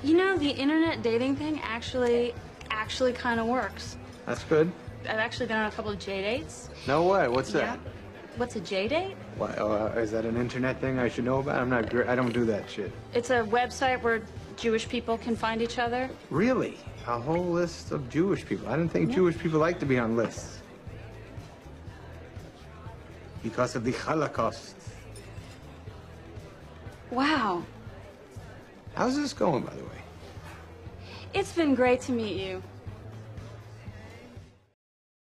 You know, the internet dating thing actually kind of works. That's good. I've actually been on a couple of JDates. No way. What's that? What's a JDate? What? Is that an internet thing I should know about? I'm not. I don't do that shit. It's a website where Jewish people can find each other. Really? A whole list of Jewish people? I didn't think Jewish people like to be on lists. Because of the Holocaust. Wow. How's this going, by the way? It's been great to meet you.